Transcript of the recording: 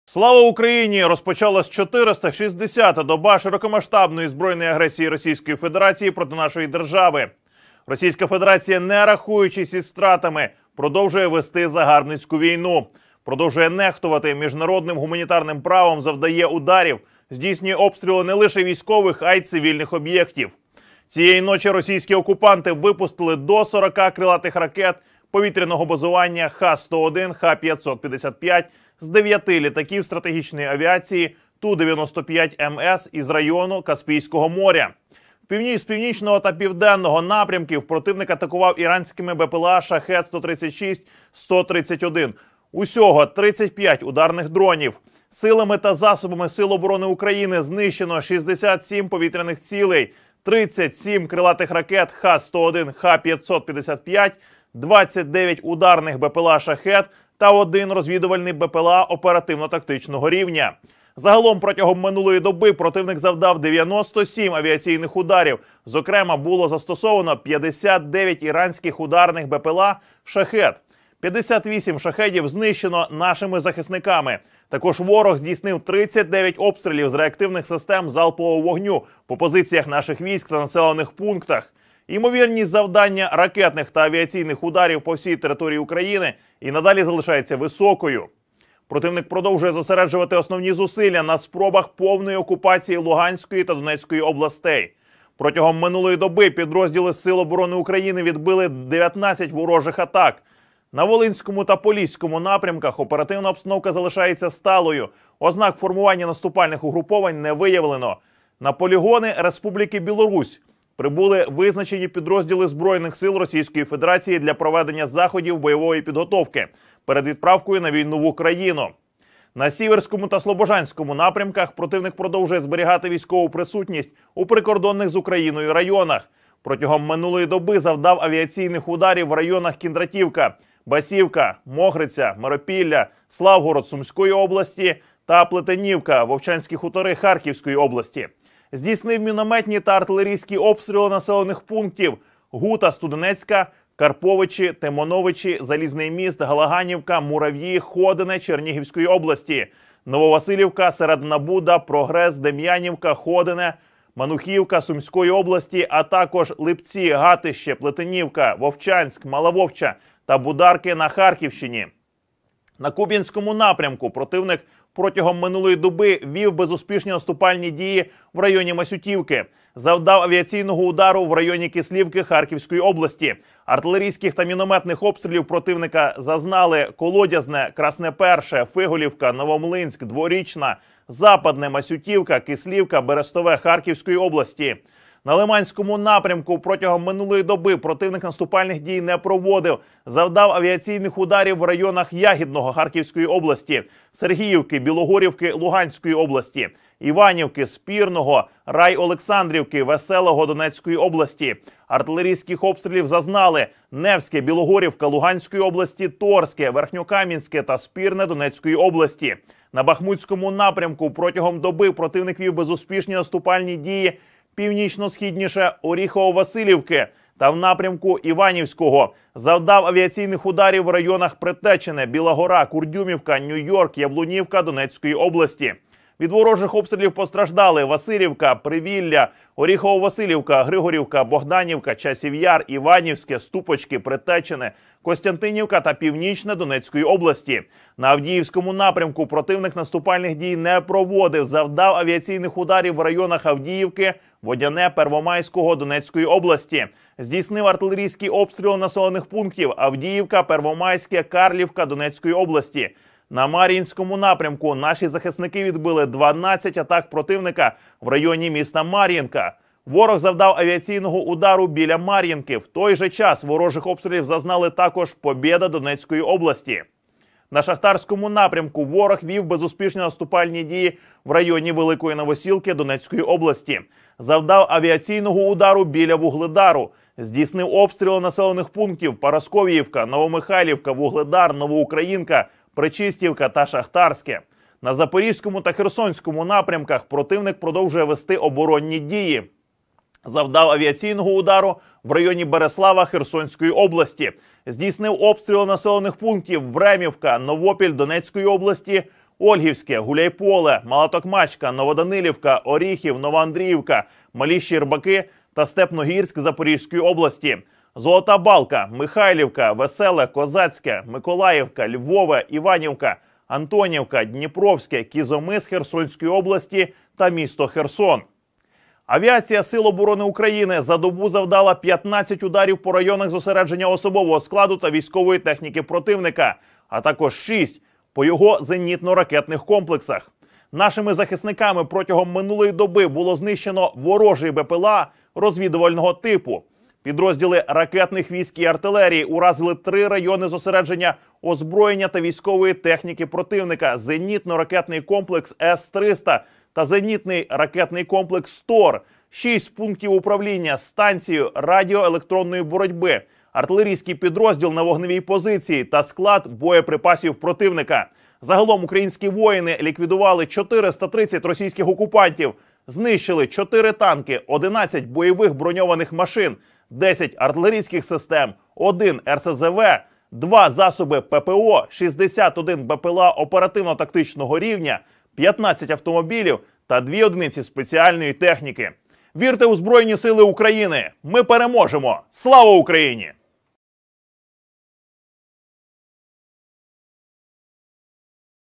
Слава Україні! Розпочалась 460-та доба широкомасштабної збройної агресії Російської Федерації проти нашої держави. Російська Федерація, не рахуючись із втратами, продовжує вести загарбницьку війну. Продовжує нехтувати міжнародним гуманітарним правом, завдає ударів, здійснює обстріли не лише військових, а й цивільних об'єктів. Цієї ночі російські окупанти випустили до 40 крилатих ракет повітряного базування Х-101, Х-555 з 9 літаків стратегічної авіації Ту-95МС із району Каспійського моря. З північного та південного напрямків противник атакував іранськими БПЛА Шахед-136, 131. Усього 35 ударних дронів. Силами та засобами Сил оборони України знищено 67 повітряних цілей, 37 крилатих ракет Х-101, Х-555, 29 ударних БПЛА «Шахед» та 1 розвідувальний БПЛА оперативно-тактичного рівня. Загалом протягом минулої доби противник завдав 97 авіаційних ударів. Зокрема, було застосовано 59 іранських ударних БПЛА «Шахед». 58 шахедів знищено нашими захисниками. Також ворог здійснив 39 обстрілів з реактивних систем залпового вогню по позиціях наших військ та населених пунктах. Ймовірність завдання ракетних та авіаційних ударів по всій території України і надалі залишається високою. Противник продовжує зосереджувати основні зусилля на спробах повної окупації Луганської та Донецької областей. Протягом минулої доби підрозділи Сил оборони України відбили 19 ворожих атак. На Волинському та Поліському напрямках оперативна обстановка залишається сталою. Ознак формування наступальних угруповань не виявлено. На полігони Республіки Білорусь прибули визначені підрозділи Збройних сил Російської Федерації для проведення заходів бойової підготовки перед відправкою на війну в Україну. На Сіверському та Слобожанському напрямках противник продовжує зберігати військову присутність у прикордонних з Україною районах. Протягом минулої доби завдав авіаційних ударів в районах Кіндратівка, Басівка, Могриця, Миропілля, Славгород Сумської області та Плетенівка, Вовчанські хутори Харківської області. Здійснив мінометні та артилерійські обстріли населених пунктів Гута, Студенецька, Карповичі, Тимоновичі, Залізний міст, Галаганівка, Мурав'ї, Ходине Чернігівської області, Нововасилівка, Середина Буда, Прогрес, Дем'янівка, Ходине, Манухівка Сумської області, а також Липці, Гатище, Плетенівка, Вовчанськ, Малововча та Бударки на Харківщині. На Куп'янському напрямку противник протягом минулої доби вів безуспішні наступальні дії в районі Масютівки. Завдав авіаційного удару в районі Кислівки Харківської області. Артилерійських та мінометних обстрілів противника зазнали Колодязне, Красне Перше, Фиголівка, Новомлинськ, Дворічна, Западне, Масютівка, Кислівка, Берестове Харківської області. На Лиманському напрямку протягом минулої доби противник наступальних дій не проводив. Завдав авіаційних ударів в районах Ягідного Харківської області, Сергіївки, Білогорівки Луганської області, Іванівки, Спірного, Рай-Олександрівки, Веселого Донецької області. Артилерійських обстрілів зазнали Невське, Білогорівка Луганської області, Торське, Верхньокам'янське та Спірне Донецької області. На Бахмутському напрямку протягом доби противник вів безуспішні наступальні дії північно-східніше Оріхово-Василівки та в напрямку Іванівського. Завдав авіаційних ударів в районах Притечене, Біла Гора, Курдюмівка, Нью-Йорк, Яблунівка Донецької області. Від ворожих обстрілів постраждали Василівка, Привілля, Оріхово-Василівка, Григорівка, Богданівка, Часів Яр, Іванівське, Ступочки, Притечене, Костянтинівка та Північне Донецької області. На Авдіївському напрямку противник наступальних дій не проводив. Завдав авіаційних ударів в районах Авдіївки, Водяне, Первомайського Донецької області. Здійснив артилерійські обстріли населених пунктів Авдіївка, Первомайське, Карлівка Донецької області. На Мар'їнському напрямку наші захисники відбили 12 атак противника в районі міста Мар'їнка. Ворог завдав авіаційного удару біля Мар'їнки. В той же час ворожих обстрілів зазнали також Побєда Донецької області. На Шахтарському напрямку ворог вів безуспішні наступальні дії в районі Великої Новосілки Донецької області. Завдав авіаційного удару біля Вугледару. Здійснив обстріли населених пунктів Парасковіївка, Новомихайлівка, Вугледар, Новоукраїнка, Причистівка та Шахтарське. На Запорізькому та Херсонському напрямках противник продовжує вести оборонні дії. Завдав авіаційного удару в районі Береслава Херсонської області. Здійснив обстріли населених пунктів Времівка, Новопіль Донецької області, Ольгівське, Гуляйполе, Малотокмачка, Новоданилівка, Оріхів, Новоандріївка, Малі Щербаки та Степногірськ Запорізької області, Золота Балка, Михайлівка, Веселе, Козацьке, Миколаївка, Львове, Іванівка, Антонівка, Дніпровське, Кізомис Херсонської області та місто Херсон. Авіація Сил оборони України за добу завдала 15 ударів по районах зосередження особового складу та військової техніки противника, а також 6 по його зенітно-ракетних комплексах. Нашими захисниками протягом минулої доби було знищено ворожий БПЛА розвідувального типу. Підрозділи ракетних військ і артилерії уразили 3 райони зосередження озброєння та військової техніки противника: зенітно-ракетний комплекс С-300 та зенітний ракетний комплекс ТОР, 6 пунктів управління, станцію радіоелектронної боротьби, артилерійський підрозділ на вогневій позиції та склад боєприпасів противника. Загалом українські воїни ліквідували 430 російських окупантів, знищили 4 танки, 11 бойових броньованих машин, 10 артилерійських систем, 1 РСЗВ, 2 засоби ППО, 61 БПЛА оперативно-тактичного рівня, 15 автомобілів та 2 одиниці спеціальної техніки. Вірте у Збройні Сили України! Ми переможемо! Слава Україні!